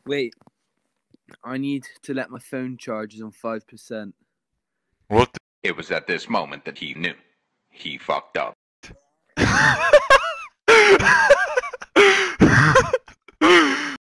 Wait, I need to let my phone charge on 5%. What? It was at this moment that he knew. He fucked up.